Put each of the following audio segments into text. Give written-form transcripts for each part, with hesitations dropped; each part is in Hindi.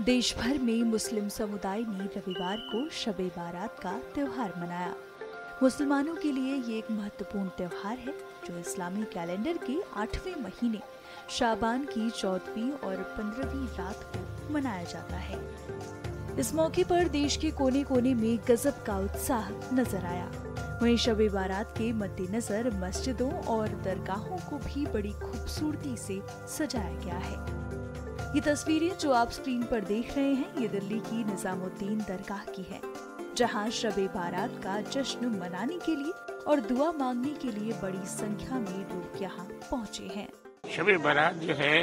देश भर में मुस्लिम समुदाय ने रविवार को शब-ए बारात का त्योहार मनाया। मुसलमानों के लिए ये एक महत्वपूर्ण त्योहार है जो इस्लामी कैलेंडर के 8वें महीने शाबान की 14वीं और 15वीं रात को मनाया जाता है। इस मौके पर देश के कोने कोने में गजब का उत्साह नजर आया। वहीं शब-ए बारात के मद्देनजर मस्जिदों और दरगाहों को भी बड़ी खूबसूरती से सजाया गया है। ये तस्वीरें जो आप स्क्रीन पर देख रहे हैं, ये दिल्ली की निजामुद्दीन दरगाह की है, जहां शब-ए बारात का जश्न मनाने के लिए और दुआ मांगने के लिए बड़ी संख्या में लोग यहां पहुंचे हैं। शब-ए बारात जो है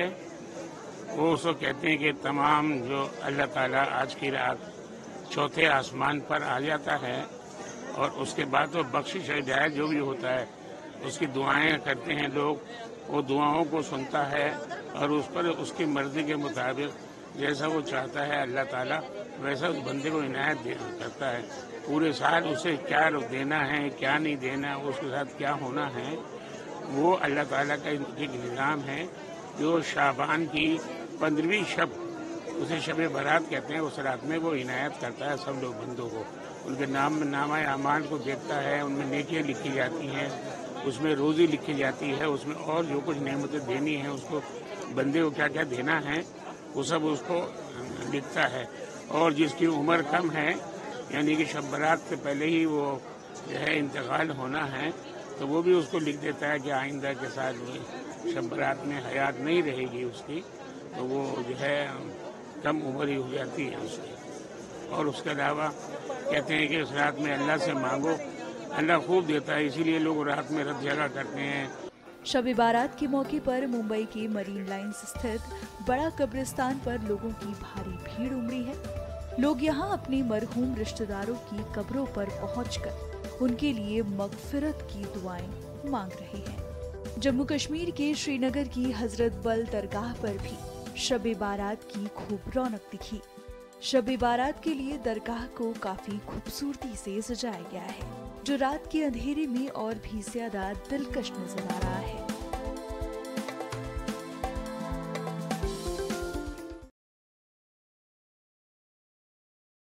वो उसको कहते हैं कि तमाम जो अल्लाह ताला आज की रात चौथे आसमान पर आ जाता है और उसके बाद वो बख्शिश हिदायत जो भी होता है उसकी दुआएं करते हैं लोग, वो दुआओं को सुनता है और उस पर उसकी मर्जी के मुताबिक जैसा वो चाहता है अल्लाह ताला वैसा उस बंदे को इनायत करता है। पूरे साल उसे क्या देना है, क्या नहीं देना, उसके साथ क्या होना है, वो अल्लाह ताला का एक निज़ाम है जो शाबान की 15वीं शब, उसे शब-ए बारात कहते हैं, उस रात में वो इनायत करता है सब लोग बंदों को। उनके नामा अमाल को देखता है, उनमें नेकियां लिखी जाती हैं, उसमें रोज़ी लिखी जाती है, उसमें और जो कुछ नेमतें देनी है उसको बंदे को क्या क्या देना है वो सब उसको लिखता है। और जिसकी उम्र कम है यानी कि शब बारात से पहले ही वो जो है इंतकाल होना है तो वो भी उसको लिख देता है कि आइंदा के साथ शब बारात में हयात नहीं रहेगी उसकी, तो वो जो है कम उम्र ही हो जाती है उसकी। और उसके अलावा कहते हैं कि उस रात में अल्लाह से मांगो, अल्लाह खूब देता है, इसीलिए लोग रात में रत जगा करते हैं। शब-ए बारात के मौके पर मुंबई के मरीन लाइन्स स्थित बड़ा कब्रिस्तान पर लोगों की भारी भीड़ उमड़ी है। लोग यहां अपने मरहूम रिश्तेदारों की कब्रों पर पहुंचकर उनके लिए मगफिरत की दुआएं मांग रहे हैं। जम्मू कश्मीर के श्रीनगर की हजरत बल दरगाह पर भी शब-ए बारात की खूब रौनक दिखी। शब-ए बारात के लिए दरगाह को काफी खूबसूरती से सजाया गया है, जो रात के अंधेरे में और भी ज्यादा दिलकश नजर आ रहा है।